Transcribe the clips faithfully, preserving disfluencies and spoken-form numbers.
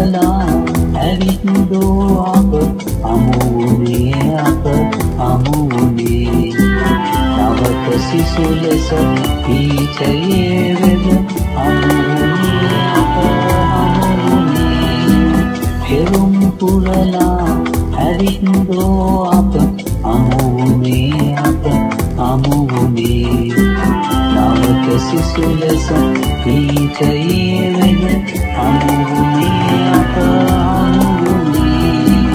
පුරලා ඇවිත්දෝ අප අමුුණේ අප අමුුණේ නවක සිසු ලෙස පීඨයේ වෙද අමුුණේ අප අමුුණේ පෙරුම් පුරලා ඇවිත්දෝ අප අමුුණේ අප අමුුණේ නවක සිසු ලෙස පීඨයේ වෙද අමුුණේ අප අමුුණේ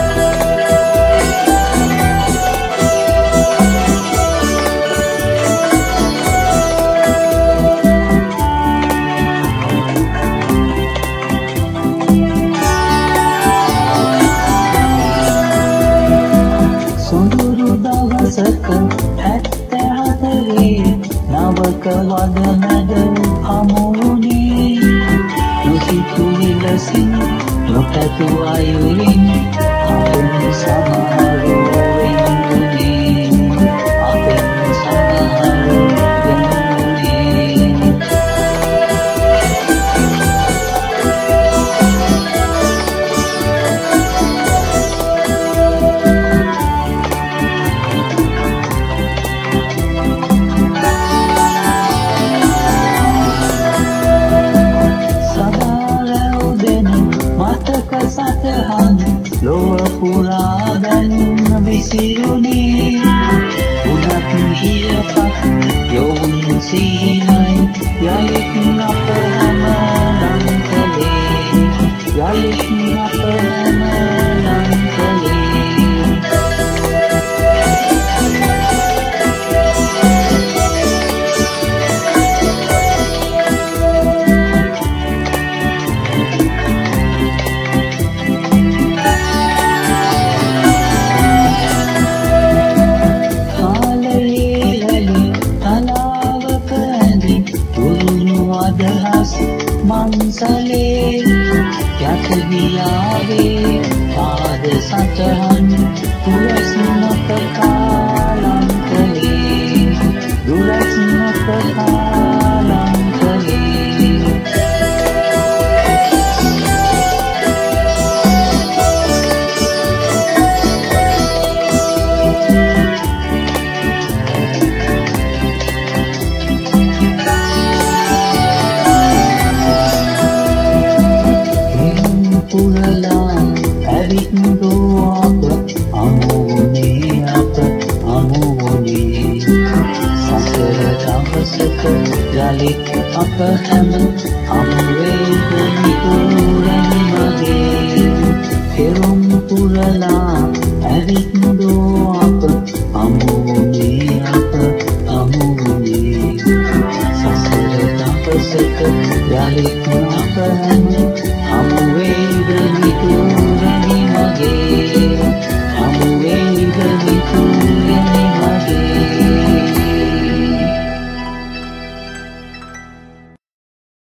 සොඳුරු දවසක හැත්තහතරේ නවක වදනද හමුුණේ නොසිතුවි ලසින් නොපැතු අයුරින් අපෙන් සමහරු වෙනුනේ අපෙන් සමහරු වෙනුනේ සතහන් ලොව පුරා දැන් විසිරුණේ උනත් හියපත් යොවුන් සීනයි යයිත් අප හැම ලංකලේ යයිත් අප හැම ලංකලේ මන්සලේ යට ගියාවේ පාද සටහන් දුරස් නොක කාලංකලේ දුරස් නොක කාලංකලේ පුරලා ඇවිත්දෝ අප අමුුණේ අප අමුුණේ සසර දවසක යළිත් අප හැම අමුවේදනිතුරන් වගේ පෙරුම් පුරලා ඇවිත්දෝ අප අමුුණේ අප අමුුණේ සසර දවසක යළිත් අප හැම අමුවේ